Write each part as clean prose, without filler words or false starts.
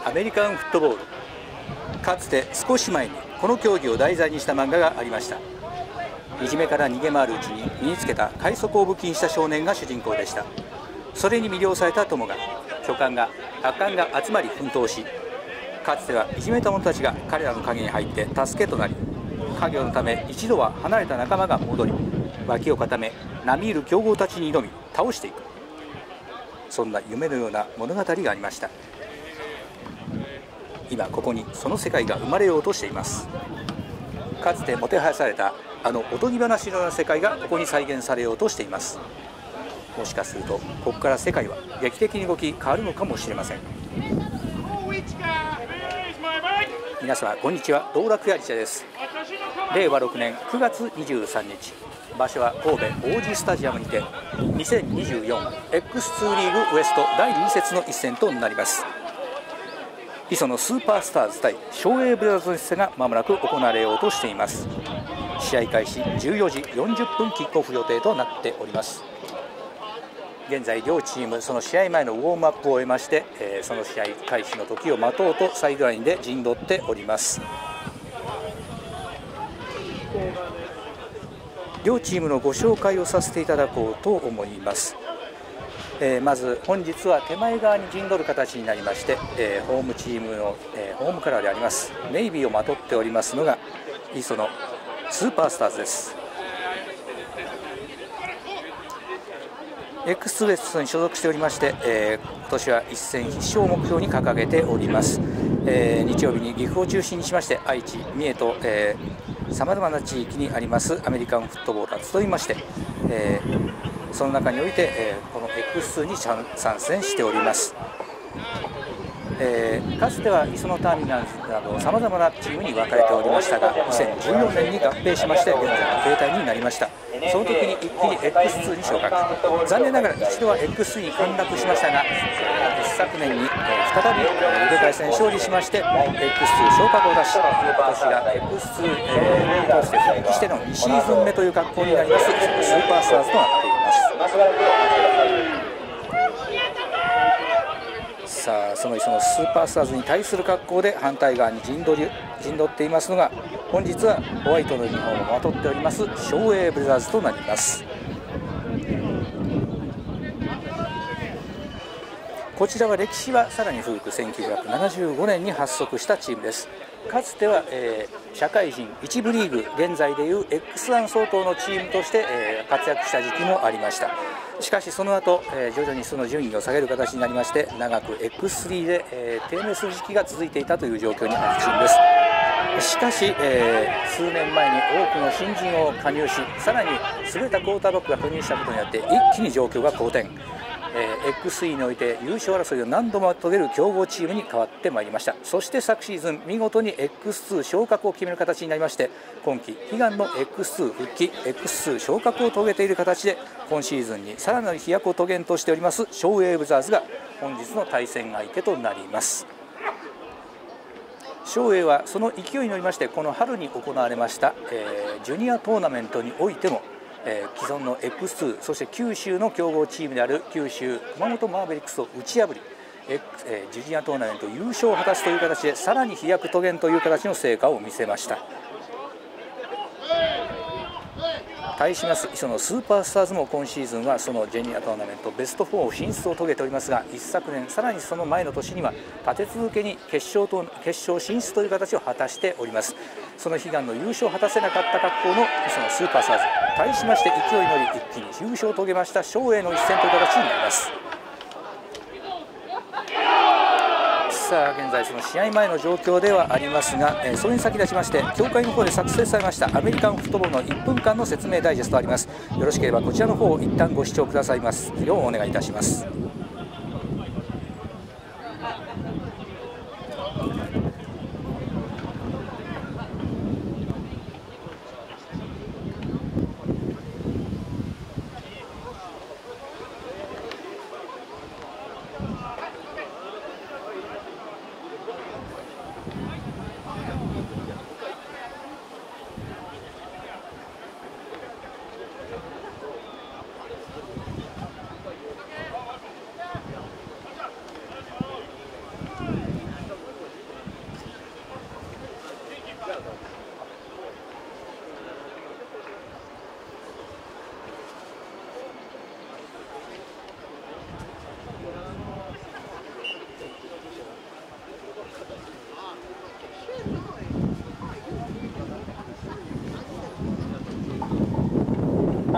アメリカンフットボール。かつて少し前にこの競技を題材にした漫画がありました。いじめから逃げ回るうちに身につけた快速を武器にした少年が主人公でした。それに魅了された友が巨漢が集まり奮闘し、かつてはいじめた者たちが彼らの影に入って助けとなり、家業のため一度は離れた仲間が戻り、脇を固め並みいる強豪たちに挑み倒していく、そんな夢のような物語がありました。今ここにその世界が生まれようとしています。かつてもてはやされたあのおとぎ話のような世界がここに再現されようとしています。もしかするとここから世界は劇的に動き変わるのかもしれません。皆様こんにちは、道楽屋リチャです。令和6年9月23日、場所は神戸王子スタジアムにて 2024X2 リーグウエスト第2節の一戦となります。磯のスーパースターズ対湘英ブラザーズの一戦がまもなく行われようとしています。試合開始14時40分キックオフ予定となっております。現在両チームその試合前のウォームアップを終えまして、その試合開始の時を待とうとサイドラインで陣取っております。両チームのご紹介をさせていただこうと思います。まず本日は手前側に陣取る形になりまして、ホームチームの、ホームカラーでありますネイビーをまとっておりますのが磯のスーパースターズです。X ウエストに所属しておりまして、今年は一戦必勝を目標に掲げております。日曜日に岐阜を中心にしまして愛知、三重とさまざまな地域にありますアメリカンフットボールが集いまして、その中において、この X2 に参戦しております。かつては磯のターミナルズなどさまざまなチームに分かれておりましたが、2014年に合併しまして現在の形態になりました。その時に一気に X2 に昇格、残念ながら一度は X3 に陥落しましたが、一昨年に再び入れ替え戦勝利しまして X2 昇格を出し、今年が X2 として復帰しての2シーズン目という格好になりますスーパースターズとなっています。さあそのスーパースターズに対する格好で反対側に陣取っていますのが、本日はホワイトのユニフォームをまとっております湘英ブラザーズとなります。こちらは歴史はさらに古く1975年に発足したチームです。かつては、社会人1部リーグ、現在でいう X1 相当のチームとして、活躍した時期もありました。しかしその後、徐々にその順位を下げる形になりまして、長く X3 で、低迷する時期が続いていたという状況にあるチームです。しかし、数年前に多くの新人を加入し、さらに優れたクォーターバックが加入したことによって一気に状況が好転、X3 において優勝争いを何度も遂げる強豪チームに変わってまいりました。そして昨シーズン見事に X2 昇格を決める形になりまして、今季悲願の X2 復帰、X2 昇格を遂げている形で、今シーズンにさらなる飛躍を遂げんとしております湘英ブザーズが本日の対戦相手となります。湘英はその勢いに乗りまして、この春に行われました、ジュニアトーナメントにおいても既存の X2、そして九州の強豪チームである九州熊本マーベリックスを打ち破り、ジュニアトーナメント優勝を果たすという形で、さらに飛躍遂げんという形の成果を見せました。対します磯のスーパースターズも今シーズンはそのジュニアトーナメントベスト4進出を遂げておりますが、一昨年さらにその前の年には立て続けに決勝進出という形を果たしております。その悲願の優勝を果たせなかった格好の磯のスーパースターズ、対しまして勢いに乗り一気に優勝を遂げました湘英の一戦という形になります。さあ現在その試合前の状況ではありますが、それに先立ちまして協会の方で作成されましたアメリカンフットボールの1分間の説明ダイジェストあります。よろしければこちらの方を一旦ご視聴くださいますようお願いいたします。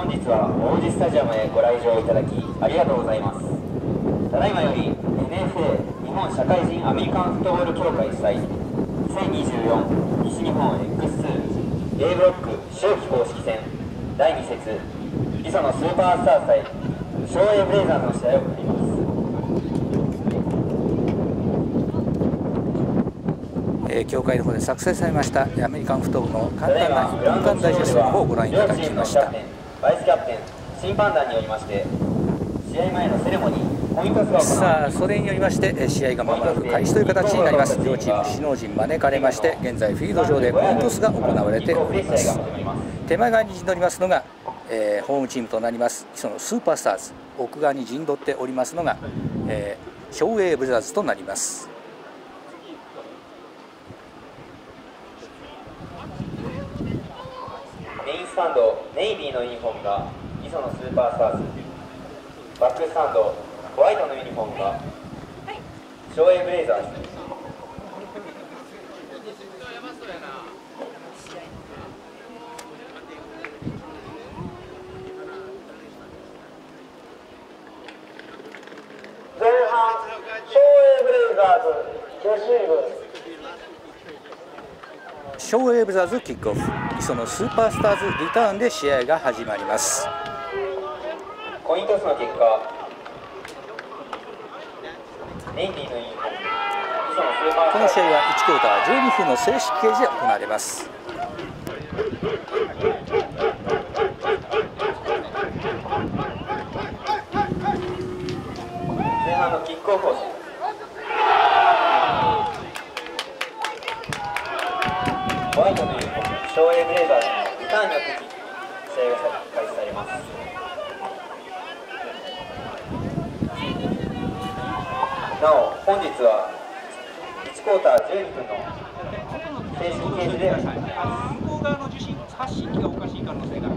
日は王子スタジアムへご来場いただきありがとうございます。ただいまより NFA 日本社会人アメリカンフットボール協会主催2024西日本 X2 A ブロック秋季公式戦第2節磯野スーパースター対昭栄ブレイザーズの試合を行います。 協会の方で作成されましたアメリカンフットボールの簡単な1分間ダイジェストの方をご覧いただきました。 バイスキャプテン審判団によりまして試合前のセレモニーポイントスが行われます。 さあそれによりまして試合がまもなく開始という形になります。両チーム首脳陣招かれまして現在フィールド上でコイントスが行われております。手前側に陣取りますのが、ホームチームとなりますそのスーパースターズ、奥側に陣取っておりますのが、昭栄ブレザーズとなります。 メインスタンドネイビーのユニフォームが磯野スーパースターズ、バックスタンドホワイトのユニフォームが昭栄ブレイザーズ。 前半昭栄ブレイザーズ女子部昭栄ブレザーズキックオフ、磯野スーパースターズリターンで試合が始まります。 コイントスの結果、ネイビーのユニフォーム、磯野スーパースターズ。 この試合は1クォーター12分の正式掲示で行われます。 前半のキックオフをします。ホワイトのユニフォーム、昭栄ブレイザーズのリターンによって試合が開始されます。なお本日は1クォーター12分の正式掲示で向こう側の受信発信機がおかしい可能性が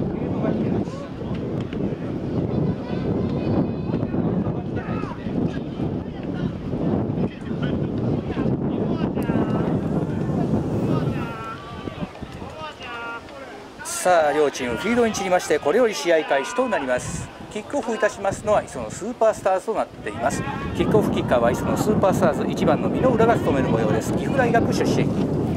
さあ両チームフィールドに散りまして、これより試合開始となります。キックオフいたしますのは磯野スーパースターズとなっています。キックオフキッカーは磯野スーパースターズ1番の箕浦が務める模様です。岐阜大学出身。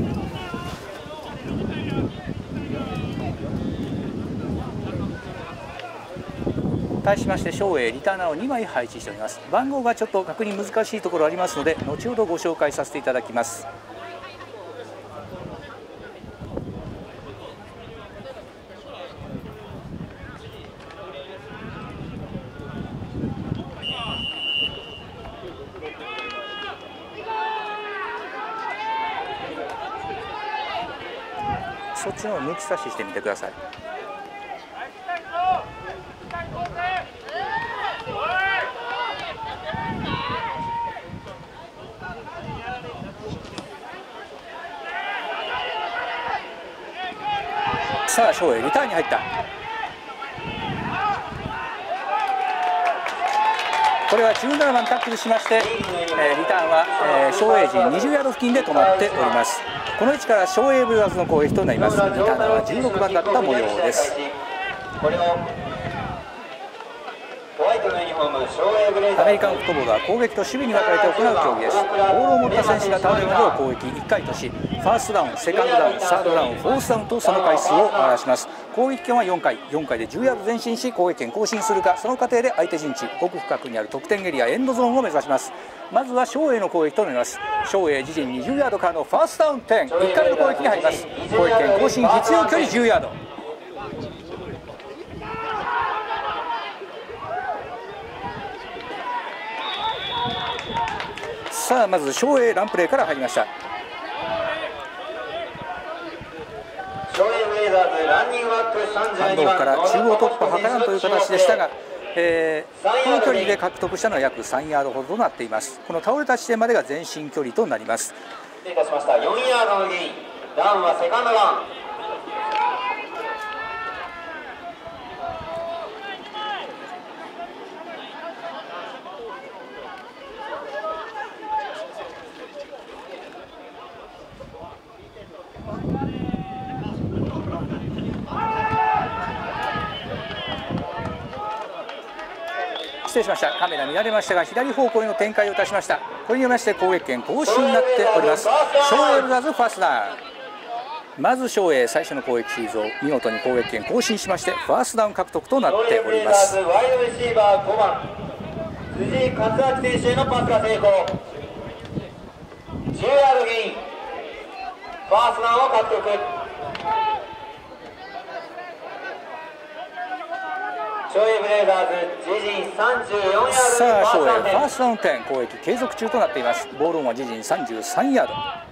対しまして昭栄リターナーを2枚配置しております。番号がちょっと確認難しいところありますので後ほどご紹介させていただきます。そっちの抜き差ししてみてください。さあ昭栄リターンに入った。これは17番タックルしまして、リターンは、昭栄陣20ヤード付近で止まっております。この位置から昭栄ブレザーズの攻撃となります。リターナーは16番だった模様です。アメリカンフットボールは攻撃と守備に分かれて行う競技です。ボールを持った選手が倒れるまでを攻撃1回とし、ファーストダウン、セカンドダウン、サードダウン、フォースダウンとその回数を表します。攻撃権は4回で10ヤード前進し攻撃権更新するか、その過程で相手陣地奥深くにある得点エリアエンドゾーンを目指します。まずは昭栄の攻撃となります。昭栄自陣20ヤードからのファーストダウン10、1回目の攻撃に入ります。攻撃権更新必要距離10ヤード。さあまず昭栄ランプレーから入りました。ハンドオフから中央突破はからんという形でしたが、この距離で獲得したのは約3ヤードほどとなっています。この倒れた地点までが前進距離となります。 失礼いたしました。4ヤードのゲイン、ダウンはセカンドダウン。 失礼しました。カメラ見られましたが左方向への展開をいたしました。これによりまして攻撃権更新になっております。昭栄ブラザーズファーストダウン。まず昭栄最初の攻撃シリーズを見事に攻撃権更新しましてファーストダウン獲得となっております。 ワイドレシーバー5番辻井勝明選手へのパスが成功。10ヤードゲイン、ファーストダウンを獲得。昭栄ブレイザーズ自陣34ヤード。 さあ昭栄ファーストダウン点攻撃継続中となっています。ボールオンは自陣33ヤード。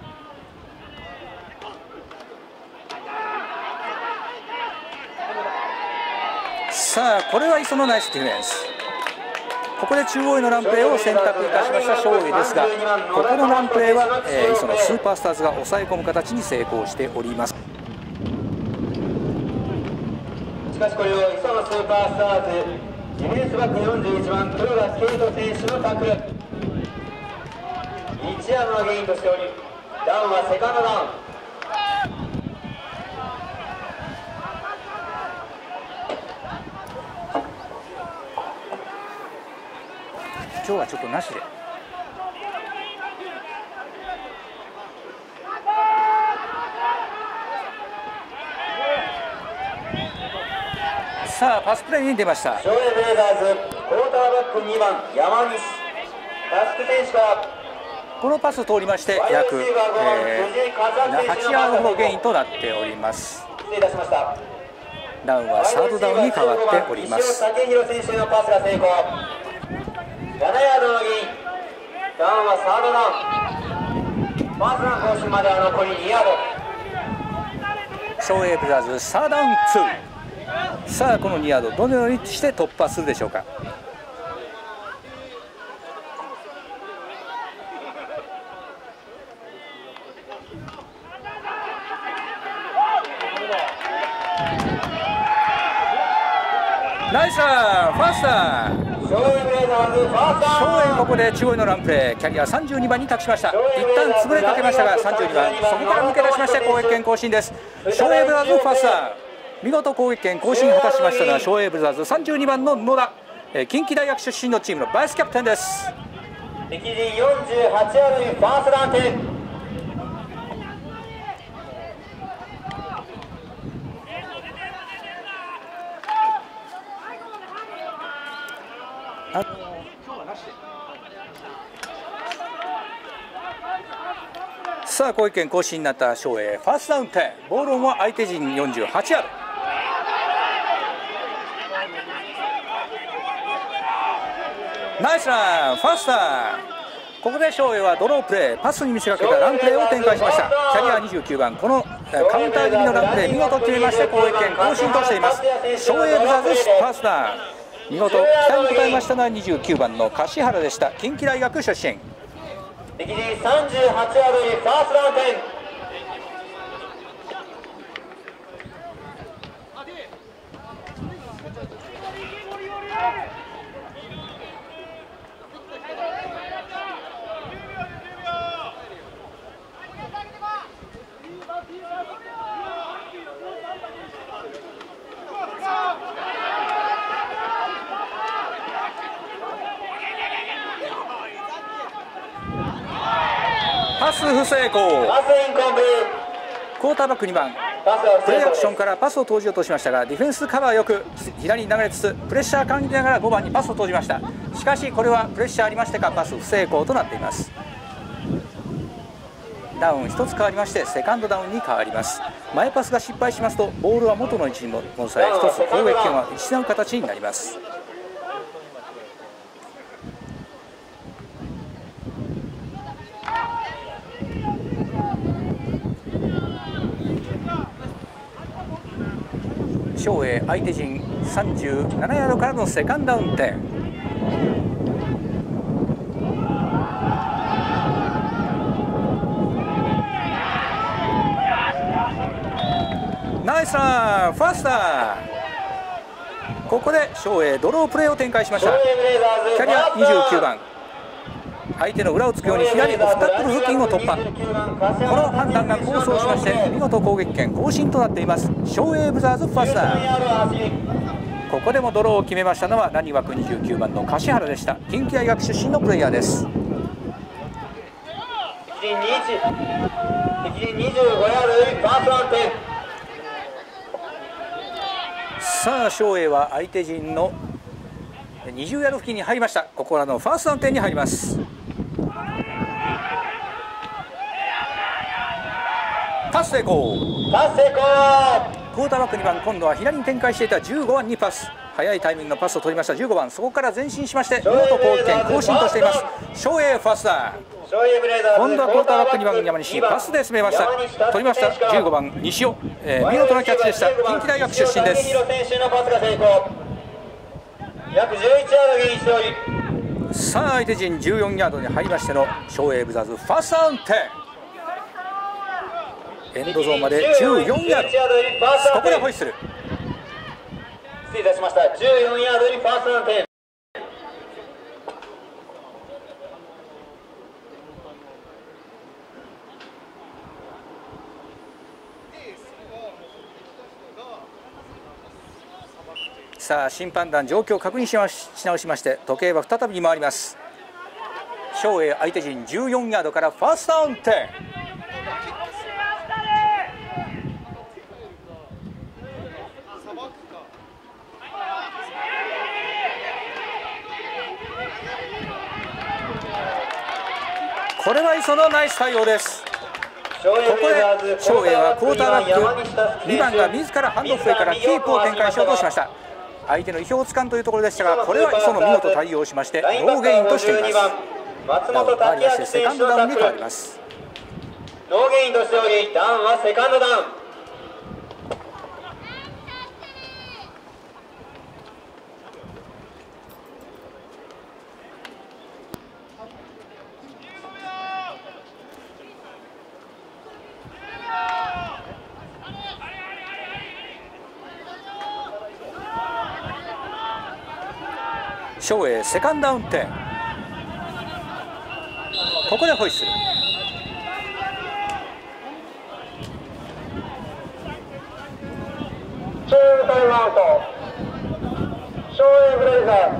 さあこれは磯のナイスディフェンス。ここで中央へのランプレーを選択いたしました昭栄ですが、ここのランプレーは、磯のスーパースターズが抑え込む形に成功しております。 しかしこれを磯のスーパースターズディフェンスバック41番豊田圭人選手のタックル、1ヤードのゲインとしており、ダウンはセカンドダウン。 今日はちょっとなしで。さあパスプレーに出ました。 昭栄ブレイザーズクォーターバック2番山西タスク選手からこのパスを通りまして約、8ヤードほどゲインとなっております。 失礼いたしました。 ダウンはサードダウンに変わっております。 武弘選手へのパスが成功。7ヤードのゲイン、ダウンはサードダウン。ファーストダウン更新までは残り2ヤード。 昭栄ブラザーズサードダウン2。さあこの2ヤードどのようにして突破するでしょうか。ナイスランファースター。 昭栄ブレイザーズファーストダウン。 昭栄ここで中央のランプレーキャリア32番に託しました。一旦潰れかけましたが32番そこから抜け出しまして攻撃権更新です。昭栄ブラザーズファースター見事攻撃権更新果たしましたのは昭栄ブラザーズ32番の野田、近畿大学出身のチームのバイスキャプテンです。 敵陣48ヤードにファーストダウン点。 さあ攻撃権更新になった昭栄ファーストダウン10。ボールオンは相手陣48ヤード。ナイスランファースター。ここで昭栄はドロープレーパスに見せかけたランプレーを展開しました。キャリア29番このカウンター気味のランプレー見事決めまして攻撃権更新としています。昭栄ブザーズファーストダウン見事期待に応えましたのは29番の樫原でした。近畿大学出身。 敵陣38ヤードにファーストダウン点。 パス不成功。 パスインコンプリークォーターバック2番プレーアクションからパスを投じようとしましたがディフェンスカバーよく左に流れつつプレッシャー感じながら5番にパスを投じました。しかしこれはプレッシャーありましてかパス不成功となっています。ダウン1つ変わりましてセカンドダウンに変わります。前パスが失敗しますとボールは元の位置に戻され1つ攻撃権は失う形になります。昭栄相手陣37ヤードからのセカンドダウン点。ナイスランファースター。ここで昭栄ドロープレーを展開しました。キャリア29番相手の裏をつくように左オフタックル付近を突破。この判断が功を奏しまして見事攻撃権更新となっています。昭栄ブザーズファースター。 ここでもドローを決めましたのは何枠29番の樫原でした。近畿大学出身のプレイヤーです。 敵陣25ヤードよりファーストアンテン。 さあ照英は相手陣の20ヤード付近に入りました。ここからのファーストアンテンに入ります。パス成功。 パス成功。 クォーターバック2番、今度は左に展開していた15番にパス、早いタイミングのパスを取りました15番、そこから前進しまして見事攻撃権更新としています。照英ファーストダウン。今度はクォーターバック2番山西、パスで攻めました。取りました15番西尾、見事なキャッチでした。近畿大学出身です。さあ相手陣14ヤードに入りましての照英ブザーズファーストダウン10。エンドゾーンまで14ヤード。ここでホイッスル。 失礼いたしました。14ヤードにファーストダウン10。 さあ審判団状況を確認し直しまして時計は再び回ります。照英相手陣14ヤードからファーストダウン10。これは磯のナイス対応です。ここで照英はクォーターバック2番が自らハンドオフへからキープを展開しようとしました。相手の意表をつかんというところでしたが、これは磯野見事対応しましてノーゲインとしています。ダウン変わりましてセカンドダウンに変わります。 ノーゲインとしておりダウンはセカンドダウン。 照英セカンドダウン10。ここでホイッスル。 照英タイムアウト。照英ブレイザー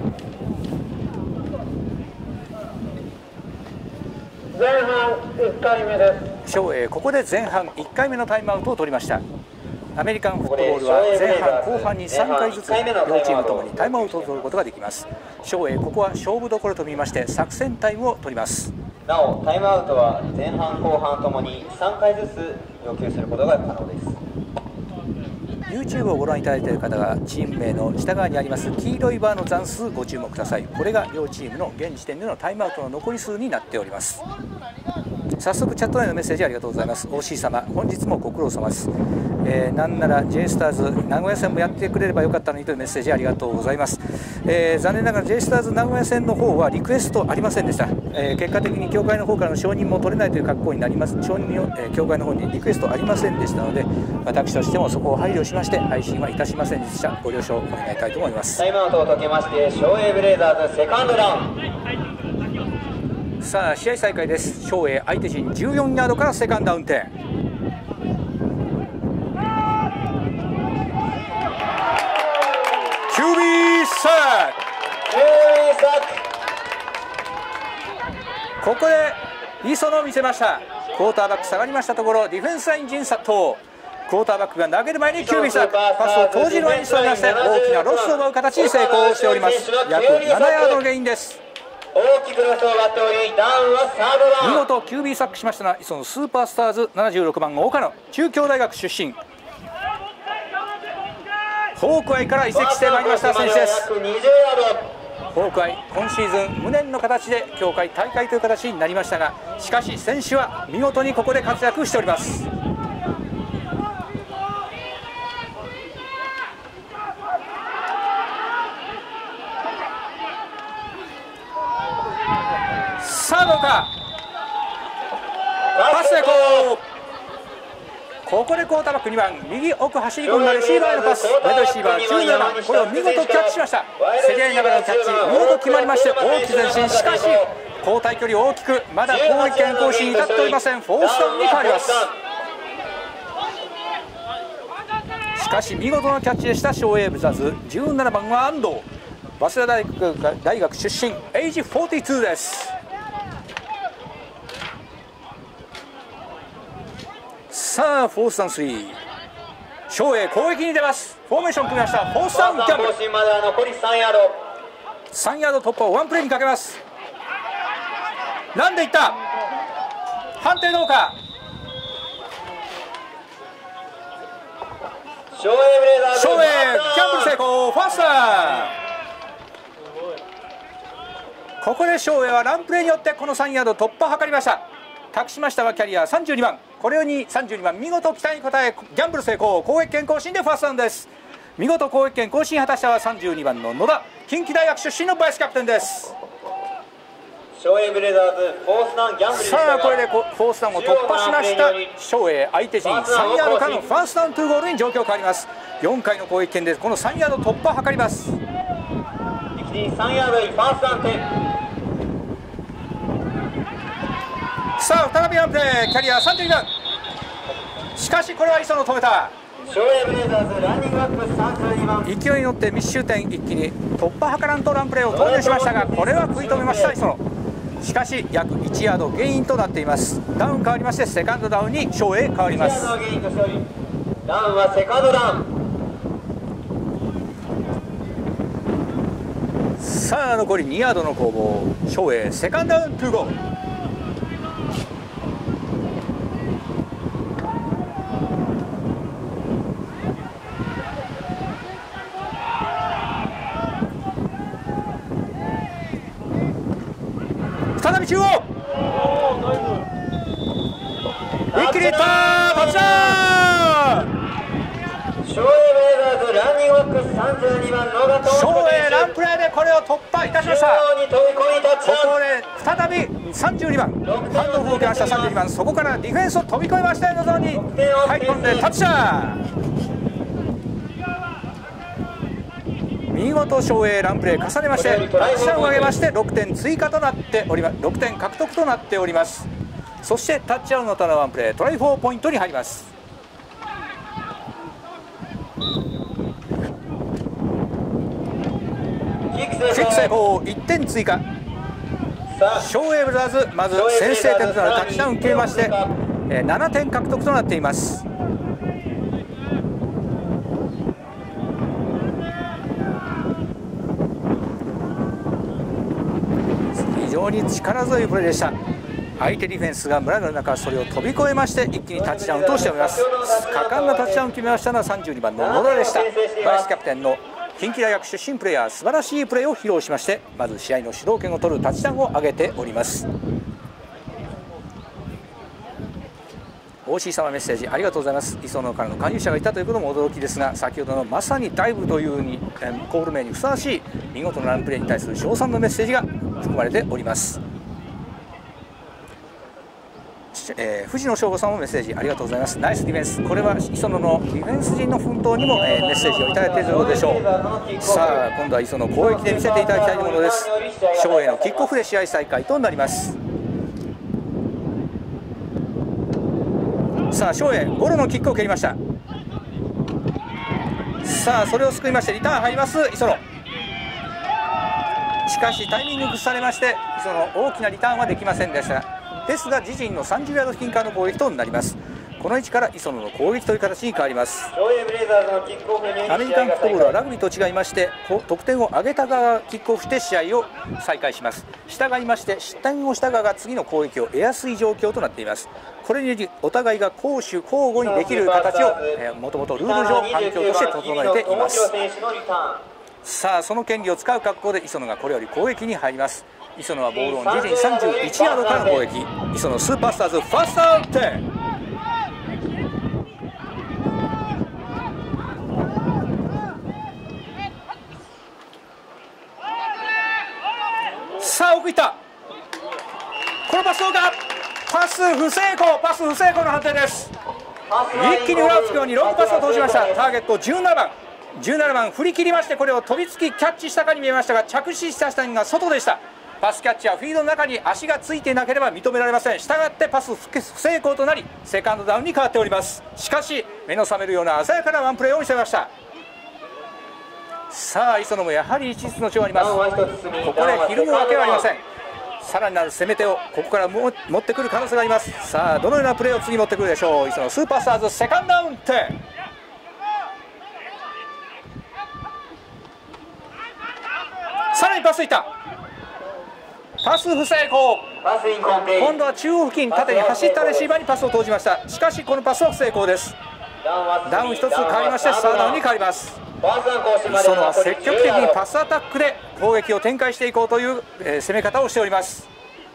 前半1回目です。 照英ここで前半1回目のタイムアウトを取りました。アメリカンフットボールは前半後半に3回ずつ両チームともにタイムアウトを取ることができます。照英ここは勝負どころと見まして作戦タイムを取ります。 なおタイムアウトは前半後半ともに3回ずつ要求することが可能です。 YouTube をご覧いただいている方がチーム名の下側にあります黄色いバーの残数ご注目ください。これが両チームの現時点でのタイムアウトの残り数になっております。早速チャット内のメッセージありがとうございます。 OC 様本日もご苦労様です。なんなら J スターズ名古屋戦もやってくれればよかったのにというメッセージありがとうございます。残念ながら J スターズ名古屋戦の方はリクエストありませんでした。結果的に協会の方からの承認も取れないという格好になります。承認を、協会の方にリクエストありませんでしたので、私としてもそこを配慮しまして配信はいたしませんでした。ご了承お願いしたいと思います。 タイムアウトを解けまして照英ブレイザーズセカンドダウン。 さあ試合再開です。照英相手陣14ヤードからセカンドダウン10。QB サック。ここで磯野を見せました。クォーターバック下がりましたところディフェンスライン陣殺到。クォーターバックが投げる前にQBサック、パスを投じる前に座りまして大きなロスを奪う形に成功しております。約7ヤードのゲインです。 大きくロスを奪っておりダウンはサードダウン。 見事 QB サックしましたのは磯野スーパースターズ76番岡野、中京大学出身ホークアイから移籍してまいりました選手です。ホークアイ今シーズン無念の形で協会大会という形になりましたが、しかし選手は見事にここで活躍しております。さあどうかパス成功。ここでクォーターバック2番右奥走り込んだレシーバーへのパス、ワイドレシーバー17番これを見事キャッチしました。競り合いながらのキャッチ見事決まりまして大きく前進。しかし交代距離大きくまだ攻撃権行使に至っておりません。フォースダウンに変わります。 しかし見事なキャッチでした昭栄ブザーズ。17番は安藤、早稲田大学出身、エイジ42です。さあフォースダウン3、昭栄攻撃に出ます。フォーメーション組みました。フォースダウンギャンブル、3ヤード突破をワンプレーにかけます。ランでいった。判定どうか。 昭栄ブレイザーズ、 昭栄ギャンブル成功、ファーストダウン。ここで昭栄はランプレーによってこの3ヤード突破を図りました。託しましたはキャリア32番、これに32番見事期待に応えギャンブル成功、攻撃権更新でファーストダウンです。見事攻撃権更新果たしたは32番の野田、近畿大学出身のバイスキャプテンです。 昭栄ブレイザーズフォースダウンギャンブルでしたが、 さあこれでフォースダウンを突破しました昭栄、相手陣3ヤードからのファーストダウン2ゴールに状況変わります。4回の攻撃権でこの3ヤード突破を図ります。 敵陣3ヤードにファーストダウン点。 さあ再びワンプレー、キャリア32番、しかしこれは磯野止めた。 昭栄ブレイザーズランニングアップ32番、 勢いに乗って密集点一気に突破図らんとランプレーを投入しましたが、これは食い止めました磯野。しかし約1ヤードゲインとなっています。ダウン変わりましてセカンドダウンに昭栄変わります。 ダウンはセカンドダウン。 さあ残り2ヤードの攻防、昭栄セカンドダウン2ゴール。再び中央、一気にいった、タッチダウン。 昭栄ブレイザーズランニングバック32番野田投手、 昭栄ランプレーでこれを突破いたしました。 中央に飛び込みタッチこダウン。 こで再び32番ハンドオフを受けました。32番そこからディフェンスを飛び越えました。のゾーンに入り込んでタッチダウン。見事昭栄ランプレー重ねましてタッチダウンを上げまして6点追加となっております。6点獲得となっております。そしてタッチダウンの他のワンプレートライ4ポイントに入ります。キック成功、1点追加。昭栄ブラザーズまず先制点となるタッチダウンを決めまして7点獲得となっています。非常に力強いプレーでした。相手ディフェンスが群がる中、それを飛び越えまして一気にタッチダウンとしております。果敢なタッチダウンを決めましたのは32番の野田でした。バイスキャプテンの近畿大学出身プレーヤー、素晴らしいプレーを披露しまして、まず試合の主導権を取るタッチダウンを上げております。OC 様メッセージありがとうございます。磯野からの加入者がいたということも驚きですが、先ほどのまさにダイブというにコール名にふさわしい見事なランプレーに対する称賛のメッセージが含まれております。藤野翔吾さんもメッセージありがとうございます。ナイスディフェンス、これは磯野のディフェンス陣の奮闘にもメッセージをいただいているということでしょう。さあ今度は磯野攻撃で見せていただきたいものです。昭栄のキックオフで試合再開となります。さあ昭栄ゴロのキックを蹴りました。さあそれを救いましてリターン入ります磯野。しかしタイミング崩されまして磯野大きなリターンはできませんでした。ですが自陣の30ヤード付近からの攻撃となります。この位置から磯野の攻撃という形に変わります。アメリカンフットボールはラグビーと違いまして得点を上げた側がキックオフして試合を再開します。従いまして失点をした側が次の攻撃を得やすい状況となっています。これによりお互いが攻守交互にできる形をもともとルール上環境として整えています。さあその権利を使う格好で磯野がこれより攻撃に入ります。磯野はボールオン自陣31ヤードからの攻撃。磯野スーパースターズファーストダウン10。さあ奥いった。このパスどうか。パス不成功、パス不成功の判定です。一気に裏をつくようにロングパスを投じました。ターゲット17番振り切りましてこれを飛びつきキャッチしたかに見えましたが着地した下が外でした。 パスキャッチャーフィードの中に足がついていなければ認められません。したがってパス不成功となりセカンドダウンに変わっております。しかし目の覚めるような鮮やかなワンプレーを見せました。さあ磯野もやはり一律の長あります。ここでひるむわけはありません。さらなる攻め手をここから持ってくる可能性があります。さあどのようなプレーを次持ってくるでしょう。磯野スーパースターズセカンドダウン点。さらにパスいった。パス不成功。今度は中央付近縦に走ったレシーバーにパスを投じました。しかしこのパスは不成功です。ダウン1つ変わりましてサードダウンに変わります。磯野は積極的にパスアタックで攻撃を展開していこうという、攻め方をしております。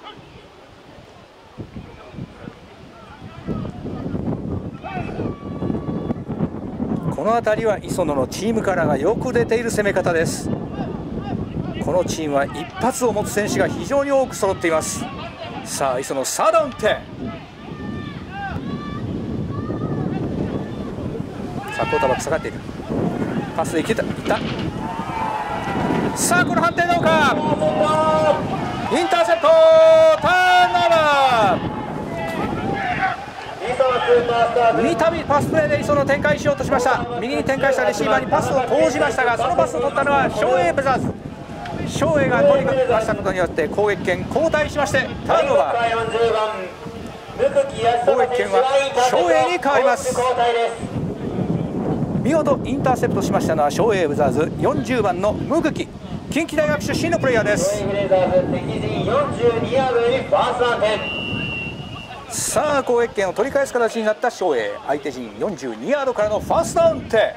この辺りは磯野のチームカラーがよく出ている攻め方です。このチームは一発を持つ選手が非常に多く揃っています。さあ磯野サードダウン点。さあクォーターバック下がっている。パスでいった。さあこの判定どうか。インターセプトターンオーバー。三度パスプレーで磯野展開しようとしました。右に展開したレシーバーにパスを投じましたがそのパスを取ったのは昌永ブラザーズ。昌永が取りましたことによって攻撃権交代しましてターンオーバー。攻撃権は昌永に変わります。見事インターセプトしましたのは昌永ブザーズ40番の無茎、近畿大学出身のプレイヤーです。さあ攻撃権を取り返す形になった昌永、相手陣42ヤードからのファーストダウン点。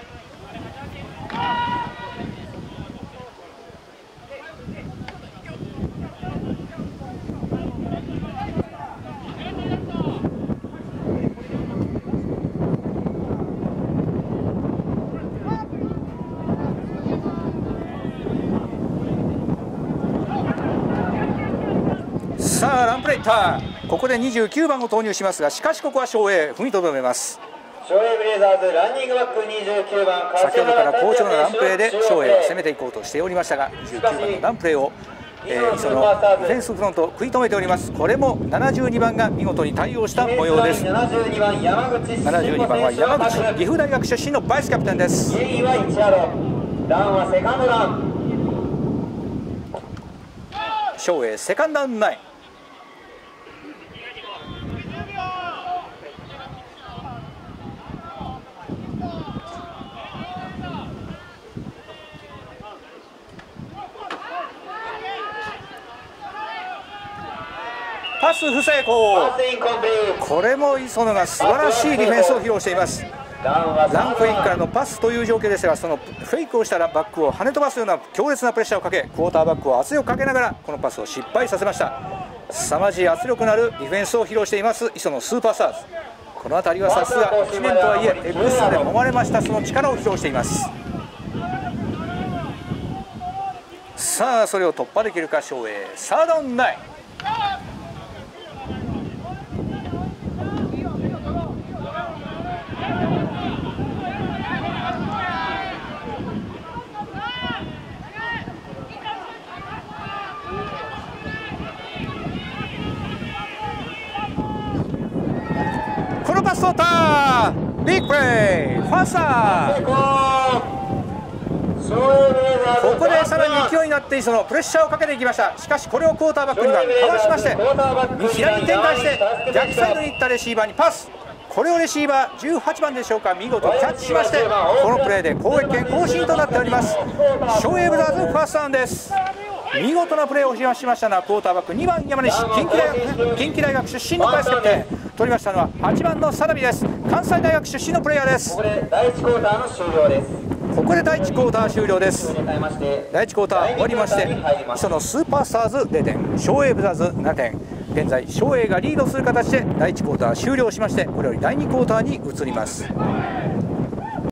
さあランプレイター、ここで29番を投入しますが、しかしここは昌永踏みとどめます。 昌永ブレイザーズランニングバック29番。 先ほどから好調なランプレーで昌永を攻めていこうとしておりましたが、29番のランプレーをそのディフェンスフロントを食い止めております。これも72番が見事に対応した模様です。72番は山口、岐阜大学出身のバイスキャプテンです。 ゲインは1ヤード、ダウンはセカンドダウン。 昌永セカンドダウン9。パス不成功。これも磯野が素晴らしいディフェンスを披露しています。ランフェイクからのパスという状況ですが、そのフェイクをしたらバックを跳ね飛ばすような強烈なプレッシャーをかけ、クォーターバックを圧力かけながらこのパスを失敗させました。凄まじい圧力のあるディフェンスを披露しています磯野スーパースターズ。この辺りはさすが1年とはいえ X で揉まれましたその力を披露しています。さあそれを突破できるか昌永、サードダウン9。このパス取った、ビッグプレー、ファースター。ここでさらに勢いになって磯野プレッシャーをかけていきました。しかしこれをクォーターバックにはかわしまして、左に展開して逆サイドに行ったレシーバーにパス。これをレシーバー18番でしょうか、見事キャッチしまして、このプレーで攻撃権更新となっております。昌永ブザーズファーストダウンです。見事なプレーをしましたのはクォーターバック2番山西、近畿大学出身のバイスキャプテン。取りましたのは8番の佐々木です。関西大学出身のプレイヤーです。 ここで第1クォーターの終了です。 ここで第1クォーター終了です。第1クォーター終わりまして、磯野スーパースターズ0点、昌永ブザーズ7点。現在昌永がリードする形で第1クォーター終了しまして、これより第2クォーターに移ります。